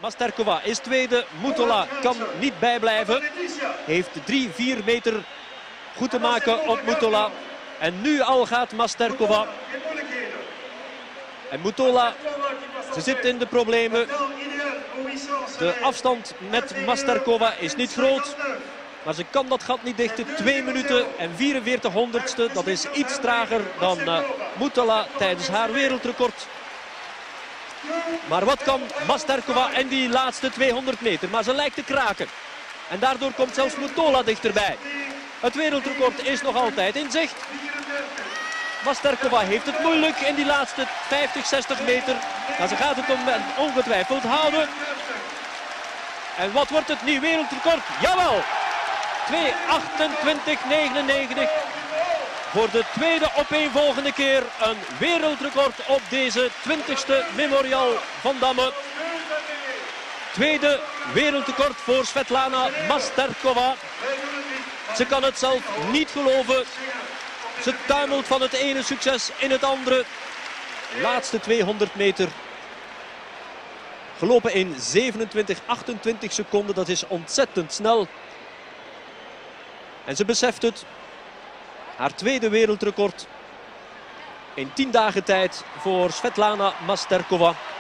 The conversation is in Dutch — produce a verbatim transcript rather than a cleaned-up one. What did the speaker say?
Masterkova is tweede. Mutola kan niet bijblijven. Heeft drie, vier meter goed te maken op Mutola. En nu al gaat Masterkova. En Mutola, ze zit in de problemen. De afstand met Masterkova is niet groot. Maar ze kan dat gat niet dichten. twee minuten en vierenveertig honderdste. Dat is iets trager dan uh, Mutola tijdens haar wereldrecord. Maar wat kan Masterkova in die laatste tweehonderd meter? Maar ze lijkt te kraken. En daardoor komt zelfs Mutola dichterbij. Het wereldrecord is nog altijd in zicht. Masterkova heeft het moeilijk in die laatste vijftig, zestig meter. Maar ze gaat het ongetwijfeld houden. En wat wordt het nieuw wereldrecord? Jawel! twee achtentwintig negenennegentig. Voor de tweede opeenvolgende keer een wereldrecord op deze twintigste Memorial van Damme. Tweede wereldrecord voor Svetlana Masterkova. Ze kan het zelf niet geloven. Ze tuimelt van het ene succes in het andere. Laatste tweehonderd meter. Gelopen in zevenentwintig, achtentwintig seconden. Dat is ontzettend snel. En ze beseft het. Haar tweede wereldrecord in tien dagen tijd voor Svetlana Masterkova.